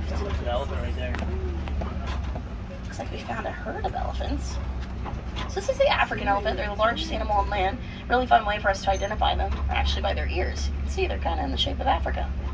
There's an elephant right there. Looks like we found a herd of elephants. So this is the African elephant. They're the largest animal on land. Really fun way for us to identify them, actually by their ears. You can see they're kind of in the shape of Africa.